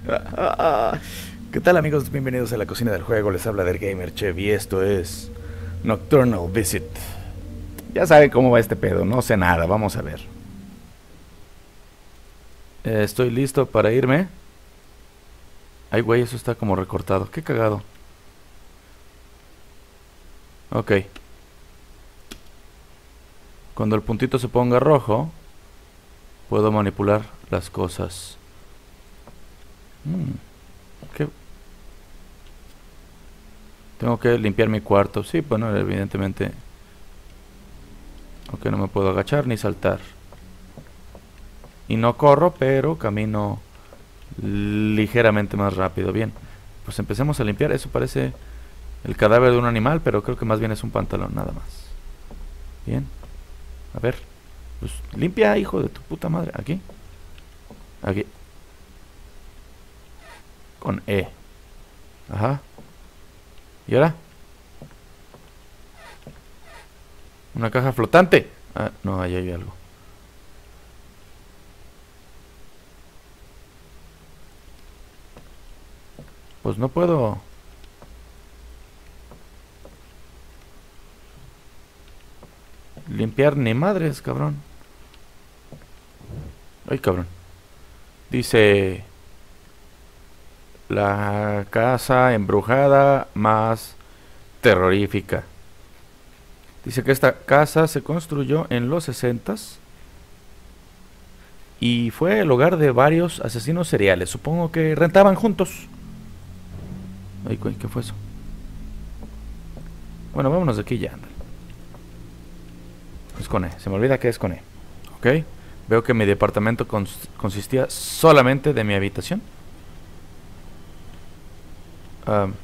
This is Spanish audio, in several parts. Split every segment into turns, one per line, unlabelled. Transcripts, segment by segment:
¿Qué tal, amigos? Bienvenidos a la cocina del juego. Les habla del Gamer Chef y esto es Nocturnal Visit. Ya saben cómo va este pedo, no sé nada, vamos a ver. Estoy listo para irme. Ay, güey, eso está como recortado. Qué cagado. Ok. Cuando el puntito se ponga rojo, puedo manipular las cosas. ¿Qué? Tengo que limpiar mi cuarto. Sí, bueno, evidentemente. Ok, no me puedo agachar ni saltar. Y no corro, pero camino ligeramente más rápido. Bien, pues empecemos a limpiar. Eso parece el cadáver de un animal, pero creo que más bien es un pantalón, nada más. Bien, a ver. Pues limpia, hijo de tu puta madre. Aquí. Aquí. Con E. Ajá. ¿Y ahora? Una caja flotante. Ah, no, ahí hay algo. Pues no puedo limpiar ni madres, cabrón. Ay, cabrón. Dice la casa embrujada más terrorífica. Dice que esta casa se construyó en los 60s y fue el hogar de varios asesinos seriales. Supongo que rentaban juntos. Ay, ¿qué fue eso? Bueno, vámonos de aquí ya. Es con E. Se me olvida que es con E. Ok. Veo que mi departamento consistía solamente de mi habitación. Ah,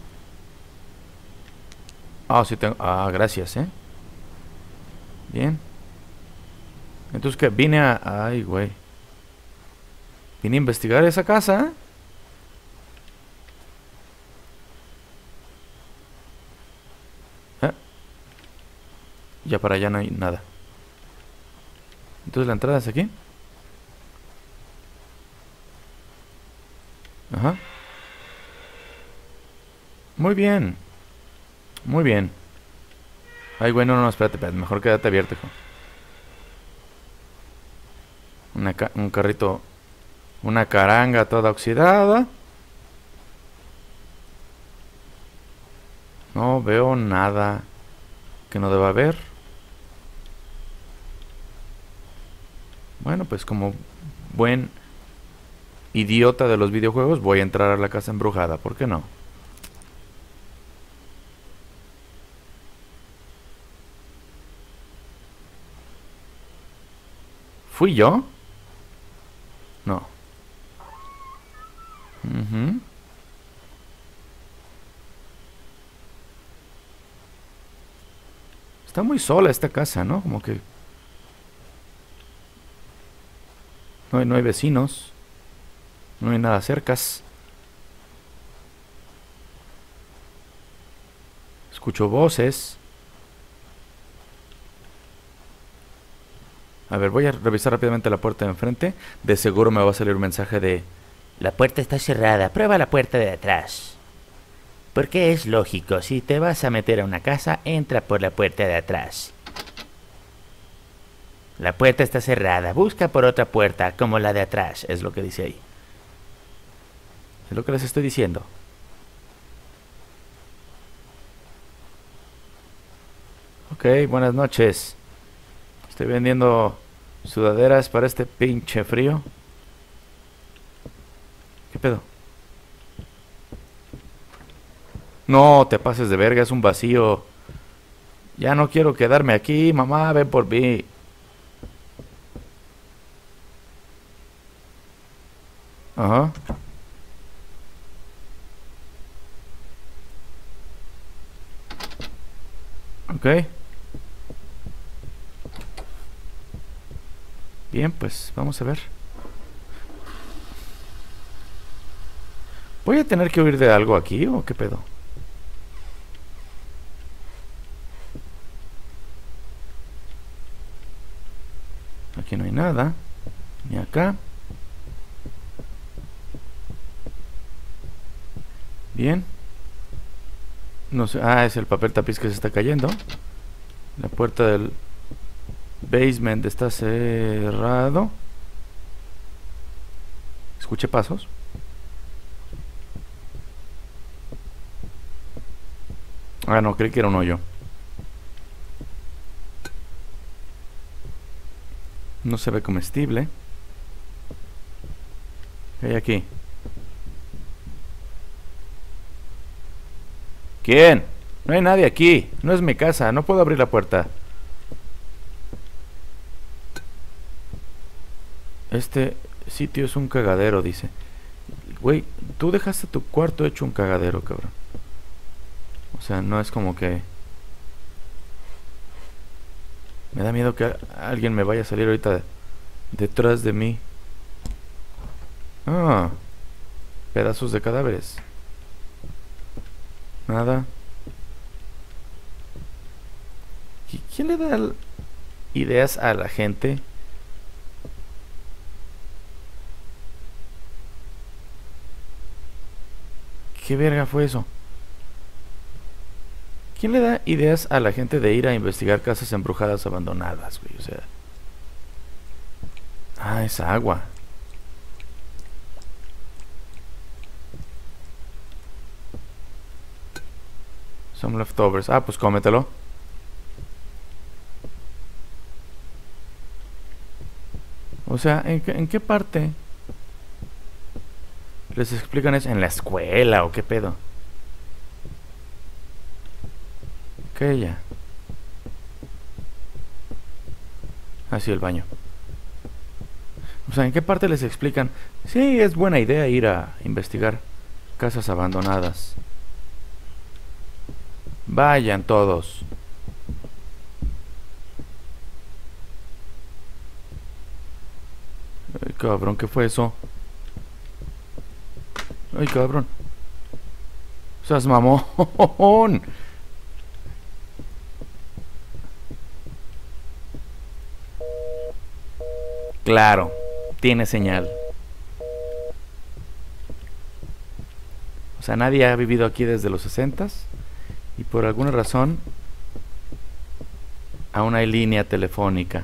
sí tengo. Ah, gracias, Bien. Entonces, ¿qué? Vine a... Ay, güey. Vine a investigar esa casa. Ya para allá no hay nada. Entonces la entrada es aquí. Ajá. Muy bien. Muy bien. Ay, güey, no, espérate. Mejor quédate abierto, hijo. Un carrito. Una caranga toda oxidada. No veo nada que no deba haber. Bueno, pues como buen idiota de los videojuegos, voy a entrar a la casa embrujada. ¿Por qué no? ¿Fui yo? No. Ujú. Está muy sola esta casa, ¿no? Como que no hay vecinos. No hay nada cercas. Escucho voces. A ver, voy a revisar rápidamente la puerta de enfrente. De seguro me va a salir un mensaje de...
La puerta está cerrada, prueba la puerta de atrás. Porque es lógico, si te vas a meter a una casa, entra por la puerta de atrás. La puerta está cerrada, busca por otra puerta, como la de atrás, es lo que dice ahí.
Es lo que les estoy diciendo. Ok, buenas noches. Estoy vendiendo sudaderas para este pinche frío. ¿Qué pedo? No te pases de verga, es un vacío. Ya no quiero quedarme aquí, mamá, ven por mí. Ajá. Ok. Bien, pues vamos a ver. ¿Voy a tener que huir de algo aquí o qué pedo? Aquí no hay nada. Ni acá. Bien. No sé. Ah, es el papel tapiz que se está cayendo. La puerta del basement está cerrado. Escuché pasos. Ah, no, creí que era un hoyo. No se ve comestible. ¿Qué hay aquí? ¿Quién? No hay nadie aquí. No es mi casa. No puedo abrir la puerta. Este sitio es un cagadero, dice. Güey, tú dejaste tu cuarto hecho un cagadero, cabrón. O sea, no es como que... Me da miedo que alguien me vaya a salir ahorita detrás de mí. Ah, pedazos de cadáveres. Nada. ¿Quién le da ideas a la gente? ¿Qué verga fue eso? ¿Quién le da ideas a la gente de ir a investigar casas embrujadas abandonadas, güey? O sea... Ah, es agua. Some leftovers. Ah, pues cómetelo. O sea, ¿en qué parte les explican eso? ¿En la escuela o qué pedo? ¿Qué ya? Ah, sí, el baño. O sea, ¿en qué parte les explican? Sí, es buena idea ir a investigar casas abandonadas. Vayan todos. Ay, cabrón, ¿qué fue eso? Ay, cabrón. Seas mamón. Claro, tiene señal. O sea, nadie ha vivido aquí desde los 60s. Y por alguna razón aún hay línea telefónica.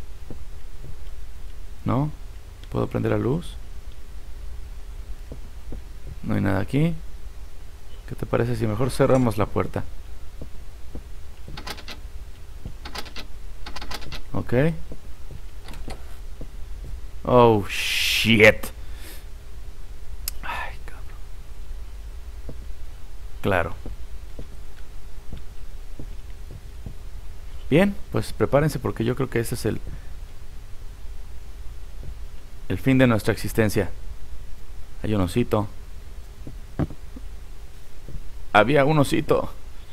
¿No? ¿Puedo prender la luz? No hay nada aquí. ¿Qué te parece si mejor cerramos la puerta? Ok. Oh, shit. Ay, cabrón. Claro. Bien, pues prepárense porque yo creo que ese es el fin de nuestra existencia. Hay un osito. Había un osito.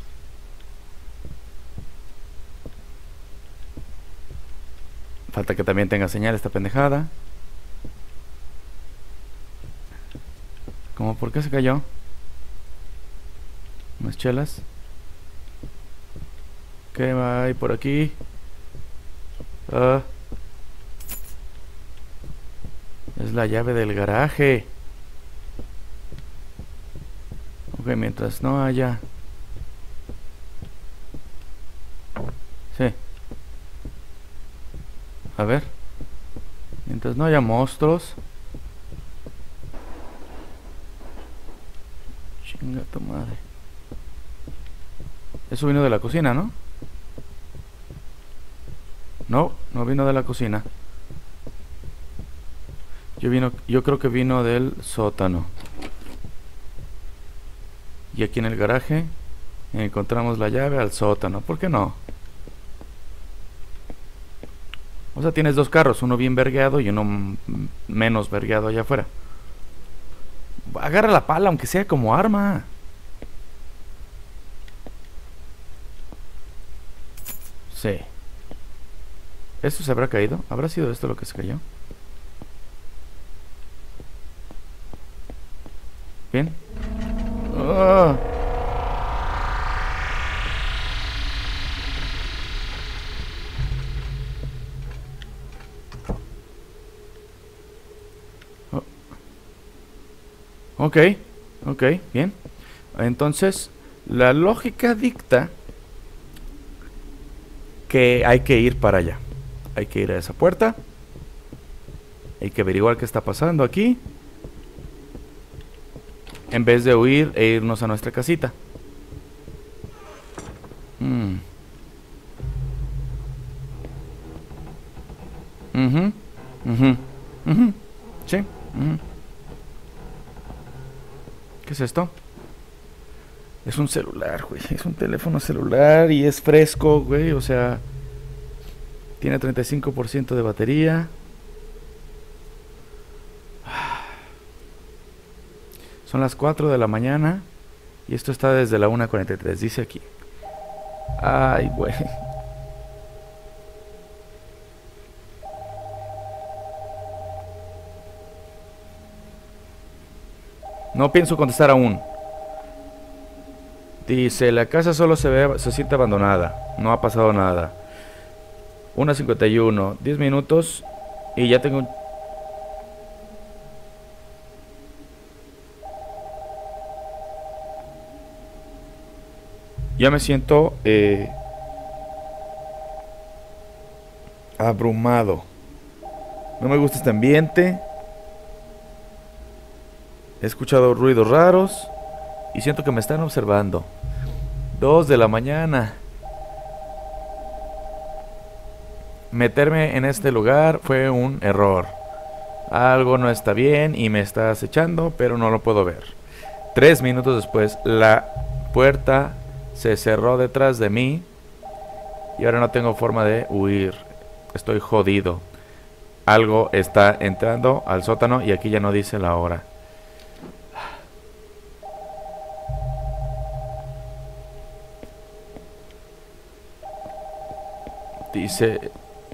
Falta que también tenga señal esta pendejada. ¿Cómo por qué se cayó? Unas chelas. ¿Qué hay por aquí? Es la llave del garaje. Ok, mientras no haya... Sí. A ver. Mientras no haya monstruos. Chinga tu madre. Eso vino de la cocina, ¿no? No, no vino de la cocina. Yo creo que vino del sótano. Y aquí en el garaje encontramos la llave al sótano. ¿Por qué no? O sea, tienes dos carros, uno bien vergueado y uno menos vergueado allá afuera. Agarra la pala, aunque sea como arma. Sí. ¿Esto se habrá caído? ¿Habrá sido esto lo que se cayó? Bien. Oh. Oh. Ok, ok, bien. Entonces, la lógica dicta que hay que ir para allá. Hay que ir a esa puerta. Hay que averiguar qué está pasando aquí, en vez de huir e irnos a nuestra casita. Sí. ¿Qué es esto? Es un celular, güey. Es un teléfono celular y es fresco, güey. O sea, tiene 35% de batería. Son las 4 de la mañana y esto está desde la 1:43, dice aquí. Ay, güey. No pienso contestar aún. Dice, la casa solo se siente abandonada. No ha pasado nada. 1:51, 10 minutos y ya tengo un... Ya me siento abrumado. No me gusta este ambiente. He escuchado ruidos raros y siento que me están observando. 2 de la mañana. Meterme en este lugar fue un error. Algo no está bien y me está acechando, pero no lo puedo ver. 3 minutos después, la puerta se cerró detrás de mí y ahora no tengo forma de huir. Estoy jodido. Algo está entrando al sótano y aquí ya no dice la hora. Dice,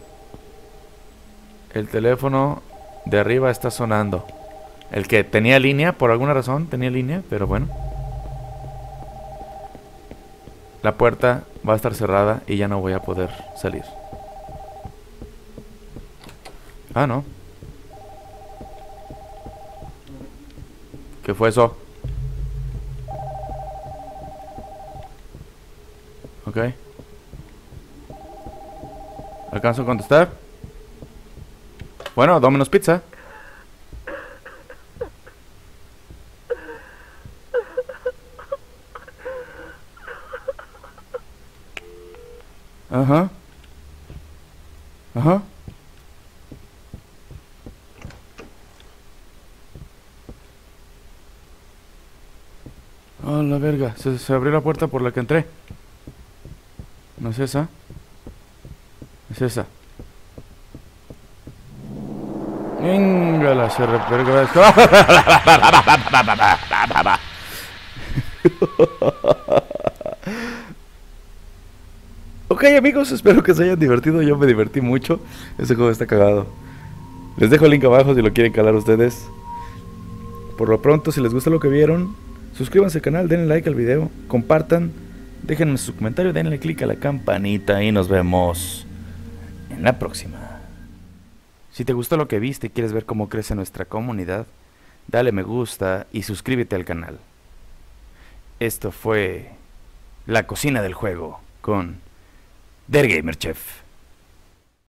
el teléfono de arriba está sonando. El que tenía línea, por alguna razón tenía línea, pero bueno. La puerta va a estar cerrada y ya no voy a poder salir. Ah, no. ¿Qué fue eso? Ok. ¿Alcanzo a contestar? Bueno, Domino's Pizza. Ajá. Ajá. Oh, la verga. Se abrió la puerta por la que entré. ¿No es esa? Es esa. Venga, la se reperga. Ok, amigos, espero que se hayan divertido. Yo me divertí mucho. Este juego está cagado. Les dejo el link abajo si lo quieren calar ustedes. Por lo pronto, si les gusta lo que vieron, suscríbanse al canal, denle like al video, compartan, déjenme su comentario, denle click a la campanita y nos vemos en la próxima. Si te gustó lo que viste y quieres ver cómo crece nuestra comunidad, dale me gusta y suscríbete al canal. Esto fue La Cocina del Juego con Der Gamer Chef.